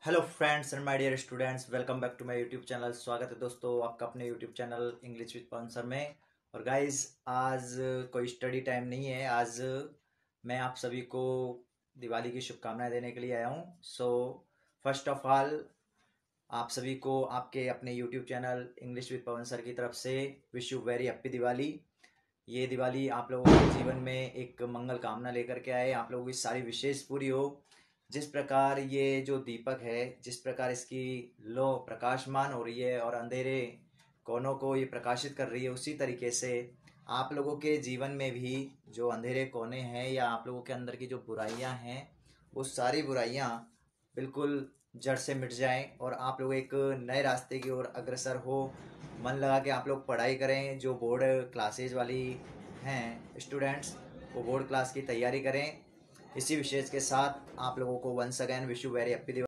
Hello friends and my dear students, welcome back to my YouTube channel. स्वागत है दोस्तों आपका अपने YouTube channel English with Pawan में। और गाइस, आज कोई स्टडी टाइम नहीं है। आज मैं आप सभी को दिवाली की शुभकामनाएं देने के लिए आया हूं। सो फर्स्ट ऑफ ऑल, आप सभी को आपके अपने YouTube channel English with Pawan sir की तरफ से wish you very happy Diwali. ये दिवाली आप लोगों के जीवन में एक मंगल कामना लेकर के आए, आप लोगों की सारी विशेष पूरी हो। जिस प्रकार ये जो दीपक है, जिस प्रकार इसकी लो प्रकाशमान हो रही है और अंधेरे कोनों को ये प्रकाशित कर रही है, उसी तरीके से आप लोगों के जीवन में भी जो अंधेरे कोने हैं या आप लोगों के अंदर की जो बुराइयां हैं, वो सारी बुराइयां बिल्कुल जड़ से मिट जाएं और आप लोग एक नए रास्ते की ओर अग्रसर हो। मन लगा के आप लोग पढ़ाई करें। जो बोर्ड क्लासेज वाली हैं स्टूडेंट्स, वो बोर्ड क्लास की तैयारी करें। इसी विशेष के साथ आप लोगों को once again wish you very happy